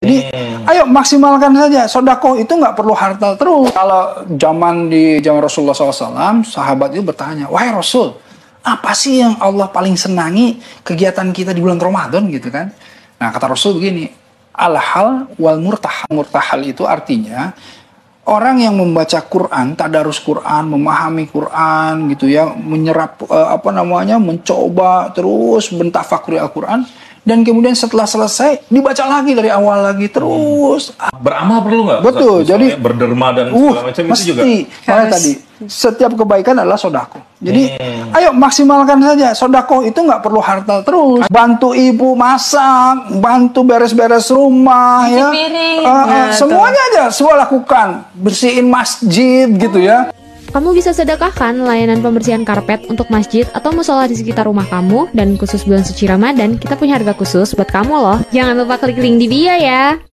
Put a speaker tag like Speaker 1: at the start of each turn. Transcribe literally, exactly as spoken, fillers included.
Speaker 1: Jadi, hmm. ayo maksimalkan saja. Sodakoh itu nggak perlu harta terus. Kalau zaman di zaman Rasulullah shallallahu alaihi wasallam, sahabat itu bertanya, wahai Rasul, apa sih yang Allah paling senangi kegiatan kita di bulan Ramadan gitu kan? Nah kata Rasul begini, al-hal wal murtahal. Murtahal itu artinya orang yang membaca Quran, tadarus Quran, memahami Quran gitu ya, menyerap uh, apa namanya, mencoba terus mentafakuri Al-Quran. Dan kemudian setelah selesai dibaca lagi dari awal lagi terus.
Speaker 2: Beramal perlu nggak?
Speaker 1: Betul. Jadi
Speaker 2: berderma dan
Speaker 1: uh,
Speaker 2: segala macam
Speaker 1: mesti.
Speaker 2: itu juga.
Speaker 1: Karena tadi setiap kebaikan adalah sodakoh. Jadi
Speaker 2: hmm.
Speaker 1: ayo maksimalkan saja. Sodakoh itu nggak perlu harta terus. Bantu ibu masak, bantu beres-beres rumah, ya.
Speaker 3: Piring.
Speaker 1: Uh, uh,
Speaker 3: Ya,
Speaker 1: semuanya aja semua lakukan. Bersihin masjid gitu ya.
Speaker 4: Kamu bisa sedekahkan layanan pembersihan karpet untuk masjid atau musola di sekitar rumah kamu, dan khusus bulan suci Ramadan kita punya harga khusus buat kamu loh. Jangan lupa klik link di bio ya.